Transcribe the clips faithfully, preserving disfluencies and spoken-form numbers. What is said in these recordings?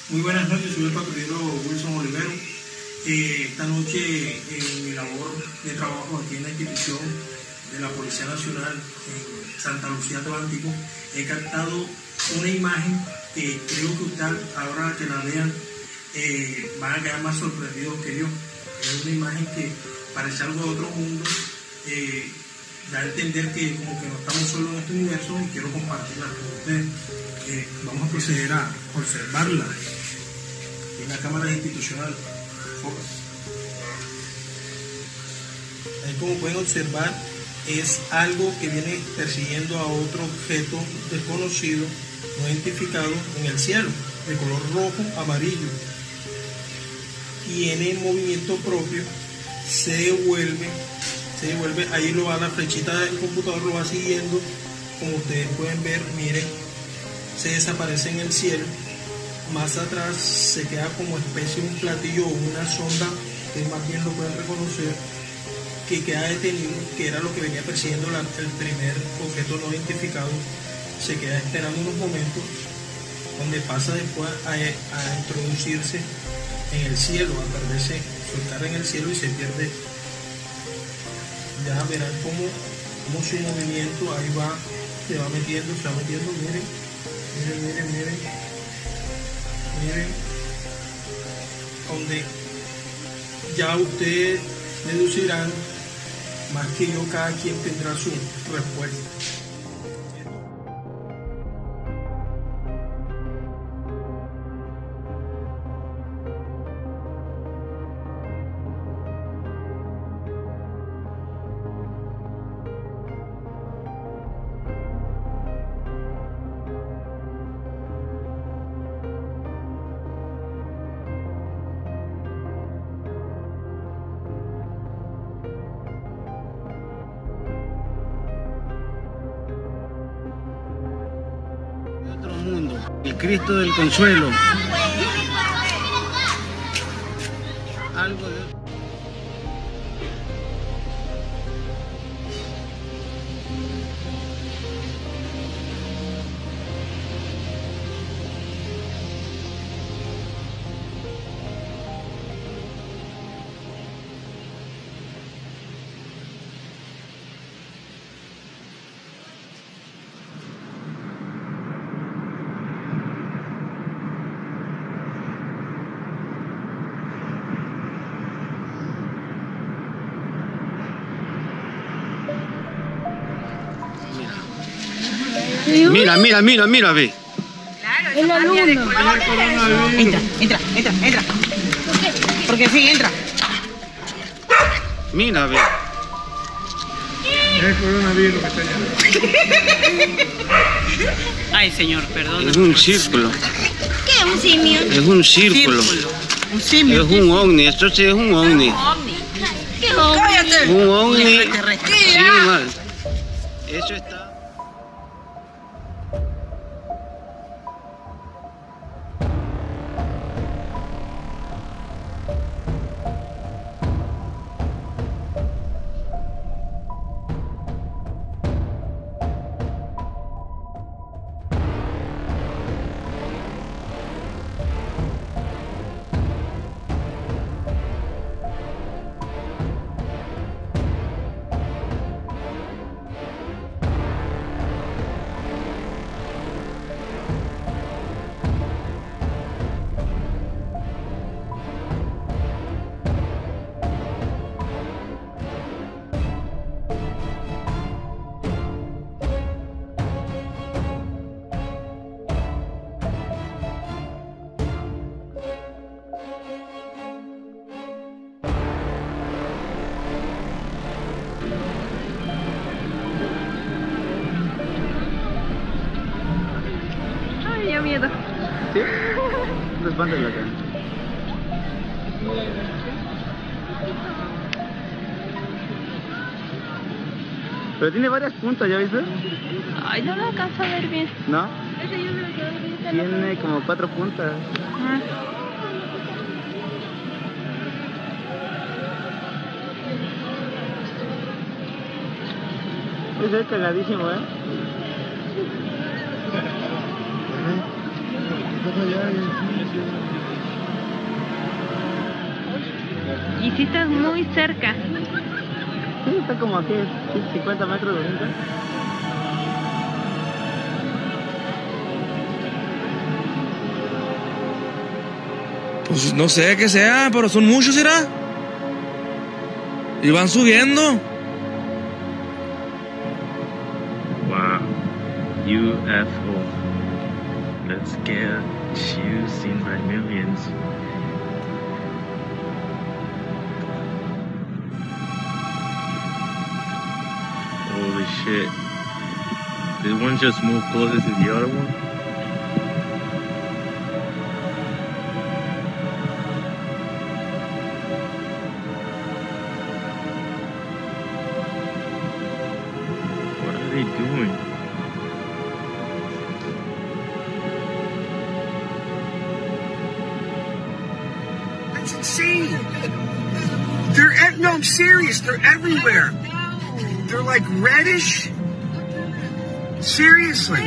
Muy buenas noches, soy el patrullero Wilson Olivero. Eh, esta noche en mi labor de trabajo aquí en la institución de la Policía Nacional en Santa Lucía Atlántico, he captado una imagen que creo que usted, ahora que la vean, eh, van a quedar más sorprendidos que yo. Es una imagen que parece algo de otro mundo, eh, da a entender que como que no estamos solos en este universo y quiero compartirla con ustedes. Eh, vamos a proceder a observarla en la cámara institucional. Ahí, como pueden observar, es algo que viene persiguiendo a otro objeto desconocido, no identificado, en el cielo, de color rojo, amarillo. Tiene movimiento propio, se devuelve, se devuelve, ahí lo va la flechita del computador, lo va siguiendo, como ustedes pueden ver, miren, se desaparece en el cielo. Más atrás se queda como especie de un platillo o una sonda, que más bien lo pueden reconocer, que queda detenido, que era lo que venía persiguiendo la, el primer objeto no identificado. Se queda esperando unos momentos, donde pasa después a, a introducirse en el cielo, a perderse, soltar en el cielo y se pierde. Ya verán cómo, cómo su movimiento ahí va, se va metiendo, se va metiendo, miren, miren, miren, miren. Miren, donde ya ustedes deducirán más que yo, cada quien tendrá su respuesta. Mundo, el Cristo del Consuelo. Algo de... Mira, mira, mira, mira, ve. Claro, es la luna. Entra, entra, entra, entra. ¿Por qué? Porque sí, entra. Mira, ve. Es el coronavirus que está allá. Ay, señor, perdón. Es un círculo. ¿Qué es un simio? Es un círculo. Un simio. Es un ovni, esto sí es un ovni. ovni. ¿Qué es ovni? Cállate. Un ovni. Extraterrestre. Sí, mal. Eso está. Miedo. ¿Sí? No espantes la cara. Pero tiene varias puntas, ¿ya viste? Ay, no lo alcanzo a ver bien. ¿No? Ese yo creo que ahorita Tiene como cuatro puntas. Ah. Ese es cagadísimo, ¿eh? Y si estás muy cerca. Sí, está como aquí, cincuenta metros de oriente. Pues no sé qué sea, pero son muchos, ¿será? Y van subiendo. Wow, U F O. Let's get you seen by millions. Holy shit. Did one just move closer to the other one? What are they doing? That's insane. They're ev- no, I'm serious. They're everywhere. They're like reddish. Seriously.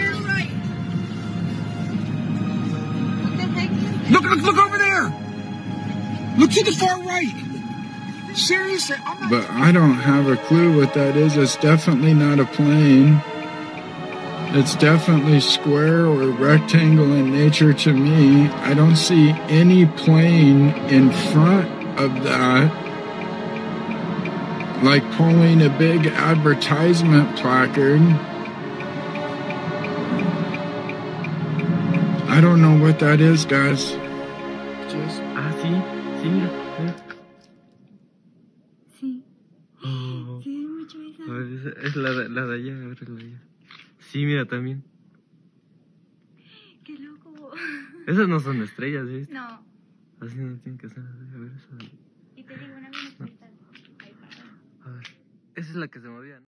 Look, look, look over there. Look to the far right. Seriously, I'm not. But I don't have a clue what that is. It's definitely not a plane. It's definitely square or rectangle in nature to me. I don't see any plane in front of that. Like pulling a big advertisement placard. I don't know what that is, guys. Just Ah, sí, sí, mira, mira. Sí. Oh. Se ve mucho esa. A ver, esa es la, de- la de allá, a ver, la de allá. Sí, mira, también. Qué loco. Esas no son estrellas, ¿viste? No. Así no tienen que ser. A ver, esa de... Y te digo una bien especial. Ahí para. A ver, esa es la que se movía, ¿no?